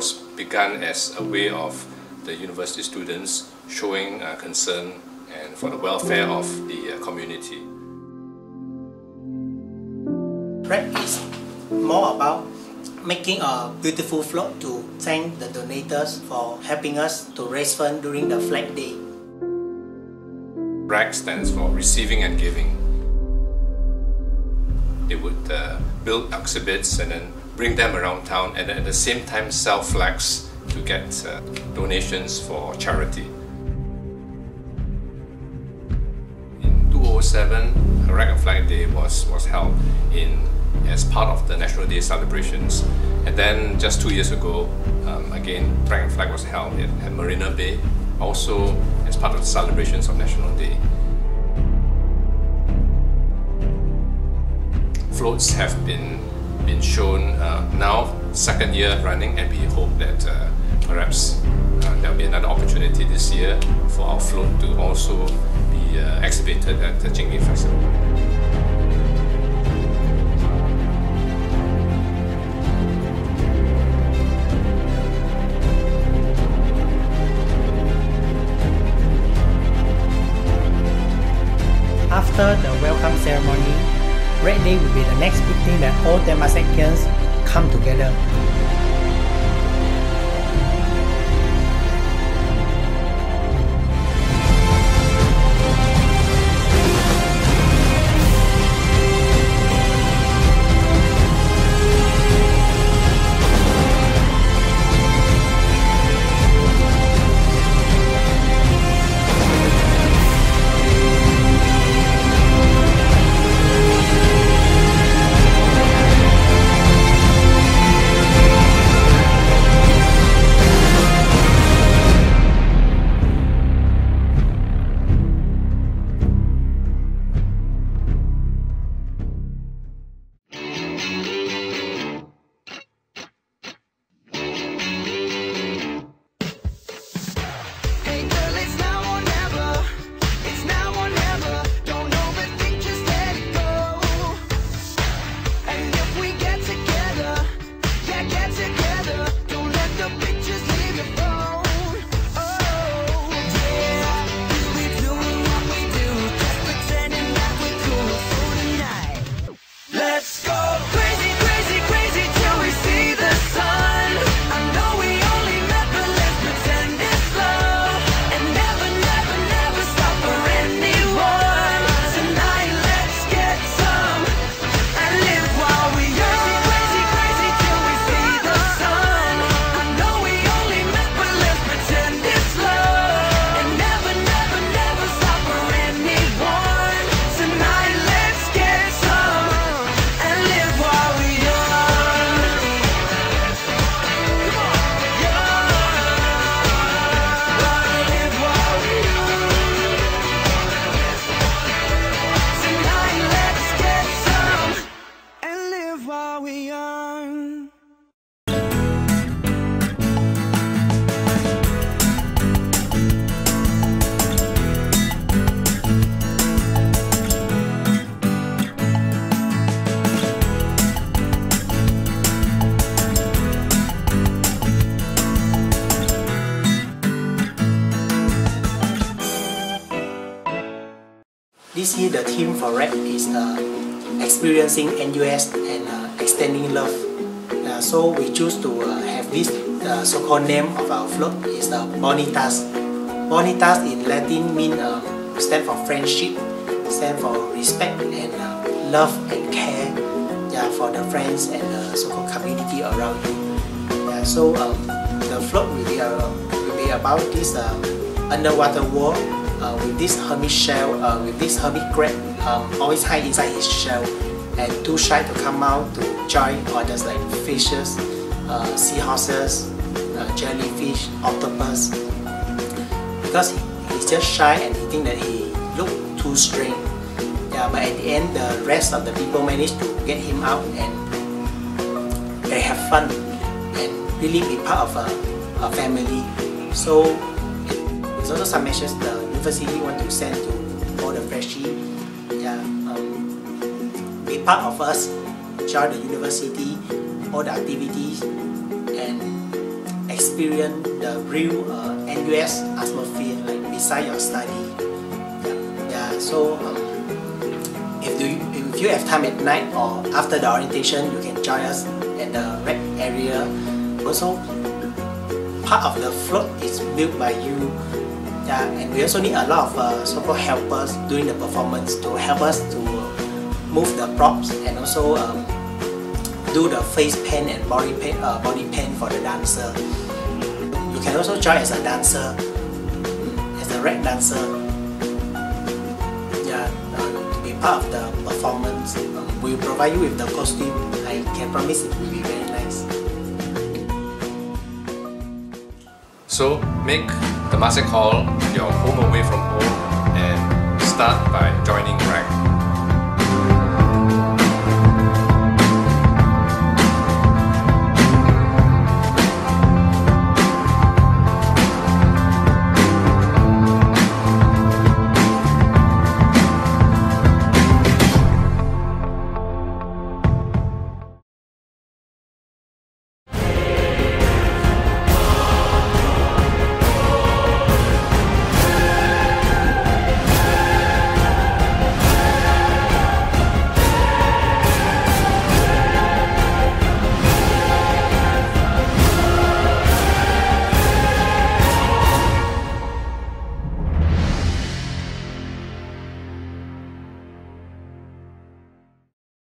was begun as a way of the university students showing concern and for the welfare of the community. RED is more about making a beautiful float to thank the donators for helping us to raise funds during the Flag Day. RAG stands for Receiving and Giving. They would build exhibits and then bring them around town, and at the same time sell flags to get donations for charity. In 2007, RAG and Flag Day was held as part of the National Day celebrations. And then just 2 years ago, again, RAG and Flag was held at Marina Bay, also as part of the celebrations of National Day. Floats have been shown now, second year running, and we hope that perhaps there will be another opportunity this year for our float to also be exhibited at the Jingyi Festival. After the welcome ceremony, Red Day will be the next big thing that all Temasekians come together. This year the theme for RED is experiencing NUS and extending love. So we choose to have this so-called name of our float is Bonitas. Bonitas in Latin means stand for friendship, stand for respect and love and care, for the friends and so-called community around you. So the float will be about this underwater world. With this hermit shell, with this hermit crab always hide inside his shell and too shy to come out to join others like fishes, seahorses, jellyfish, octopus. Because he's just shy and he thinks that he looks too strange. But at the end, the rest of the people manage to get him out and they have fun and really be part of a family. So it's also some messages the university want to send to all the freshies. Be part of us, join the university, all the activities, and experience the real NUS atmosphere, like beside your study. Yeah. So if you have time at night or after the orientation, you can join us at the rec area. Also, part of the float is built by you. Yeah, and we also need a lot of so-called helpers during the performance to help us to move the props and also do the face paint and body paint for the dancer. You can also join as a dancer, as a rec dancer. Yeah, to be part of the performance. We will provide you with the costume. I can promise it will be very nice. So make Temasek Hall your home away from home and start by